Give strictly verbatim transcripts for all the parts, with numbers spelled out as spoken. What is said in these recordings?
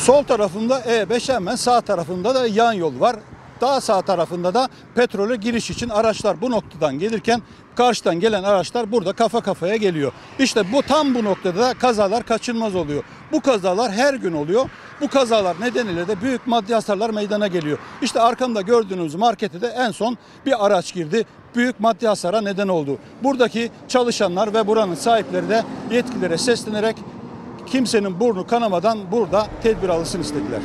Sol tarafında E beş, hemen sağ tarafında da yan yol var. Daha sağ tarafında da petrole giriş için araçlar bu noktadan gelirken karşıdan gelen araçlar burada kafa kafaya geliyor. İşte bu tam bu noktada da kazalar kaçınılmaz oluyor. Bu kazalar her gün oluyor. Bu kazalar nedeniyle de büyük maddi hasarlar meydana geliyor. İşte arkamda gördüğünüz markete de en son bir araç girdi. Büyük maddi hasara neden oldu. Buradaki çalışanlar ve buranın sahipleri de yetkililere seslenerek kimsenin burnu kanamadan burada tedbir alınsın istediler.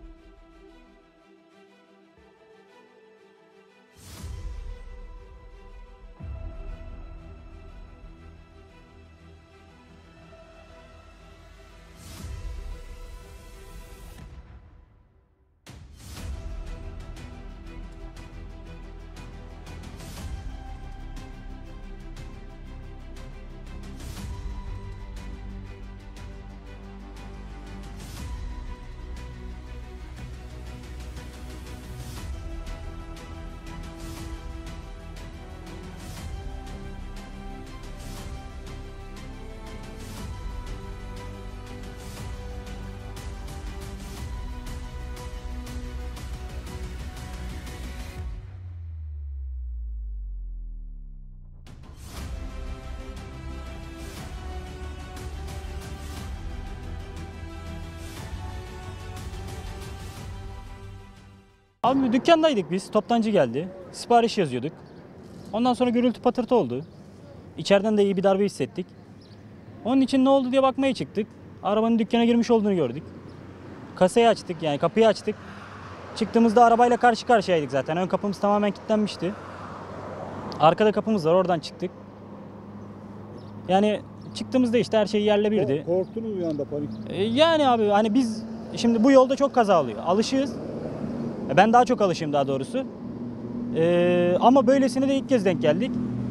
Abi dükkandaydık biz. Toptancı geldi. Sipariş yazıyorduk. Ondan sonra gürültü patırtı oldu. İçeriden de iyi bir darbe hissettik. Onun için ne oldu diye bakmaya çıktık. Arabanın dükkana girmiş olduğunu gördük. Kasayı açtık, yani kapıyı açtık. Çıktığımızda arabayla karşı karşıyaydık zaten. Ön kapımız tamamen kilitlenmişti. Arkada kapımız var, oradan çıktık. Yani çıktığımızda işte her şey yerle birdi. Korktunuz bir anda, panik. Ee, yani abi hani biz şimdi bu yolda çok kaza oluyor. Alışığız. Ben daha çok alışığım daha doğrusu. Ee, ama böylesine de ilk kez denk geldik.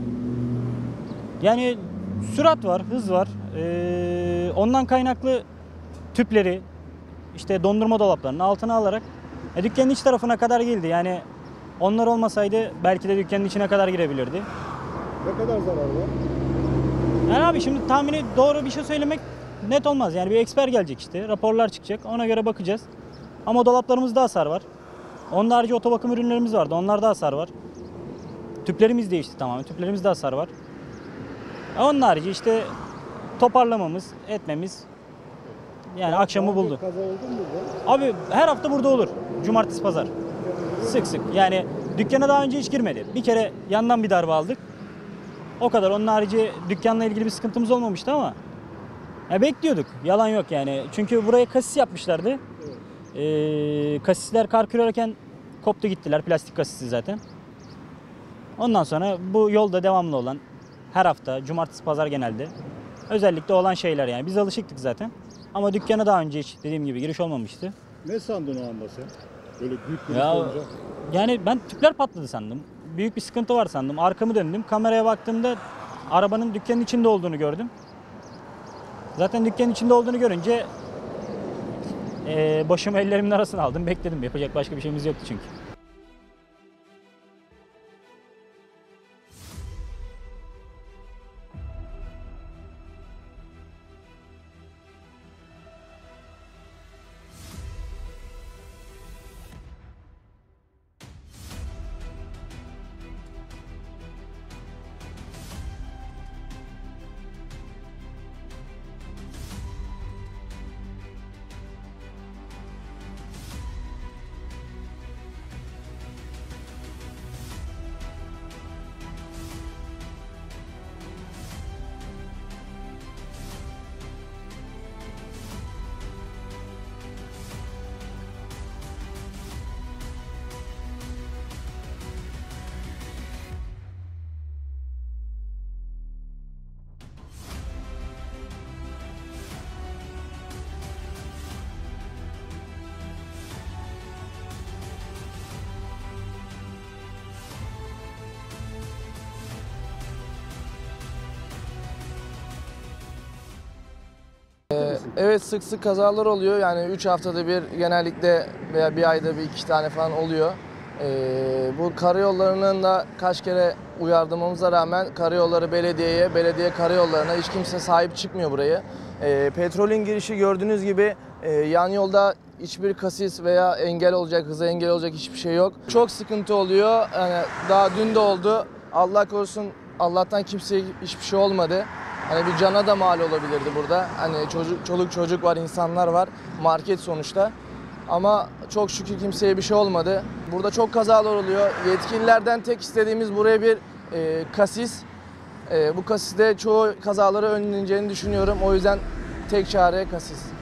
Yani sürat var, hız var. Ee, ondan kaynaklı tüpleri, işte dondurma dolaplarının altına alarak e, dükkanın iç tarafına kadar geldi. Yani onlar olmasaydı belki de dükkanın içine kadar girebilirdi. Ne kadar zarar var? Yani abi şimdi tahmini doğru bir şey söylemek net olmaz. Yani bir eksper gelecek işte, raporlar çıkacak, ona göre bakacağız. Ama dolaplarımızda hasar var. Onun harici otobakım ürünlerimiz vardı. Onlarda hasar var. Tüplerimiz değişti tamamen. Tüplerimizde hasar var. Onun harici işte toparlamamız, etmemiz yani Daha akşamı daha buldu. Kaza oldu mu burada? Abi her hafta burada olur. Cumartesi, pazar. Sık sık. Yani dükkana daha önce hiç girmedi. Bir kere yandan bir darbe aldık. O kadar. Onun harici dükkanla ilgili bir sıkıntımız olmamıştı ama ya bekliyorduk. Yalan yok yani. Çünkü buraya kasis yapmışlardı. Evet. Ee, kasisler kar kırarken koptu gittiler. Plastik kasisi zaten. Ondan sonra bu yolda devamlı olan her hafta cumartesi pazar genelde özellikle olan şeyler yani. Biz alışıktık zaten. Ama dükkana daha önce hiç dediğim gibi giriş olmamıştı. Ne sandın o anda sen? Böyle büyük bir Ya, olunca. yani ben tüpler patladı sandım. Büyük bir sıkıntı var sandım. Arkamı döndüm. Kameraya baktığımda arabanın dükkanın içinde olduğunu gördüm. Zaten dükkanın içinde olduğunu görünce e, başımı ellerimin arasına aldım. Bekledim. Yapacak başka bir şeyimiz yoktu çünkü. Evet, sık sık kazalar oluyor. Yani üç haftada bir genellikle veya bir ayda bir iki tane falan oluyor. Ee, bu karayollarının da kaç kere uyardırmamıza rağmen karayolları belediyeye, belediye karayollarına hiç kimse sahip çıkmıyor burayı. Ee, petrolün girişi gördüğünüz gibi e, yan yolda hiçbir kasis veya engel olacak, hıza engel olacak hiçbir şey yok. Çok sıkıntı oluyor. Yani daha dün de oldu. Allah korusun, Allah'tan kimseye hiçbir şey olmadı. Hani bir cana da mal olabilirdi burada. Hani çocuk, çoluk çocuk var, insanlar var. Market sonuçta. Ama çok şükür kimseye bir şey olmadı. Burada çok kazalar oluyor. Yetkililerden tek istediğimiz buraya bir e, kasis. E, bu kasiste çoğu kazaları önleneceğini düşünüyorum. O yüzden tek çare kasis.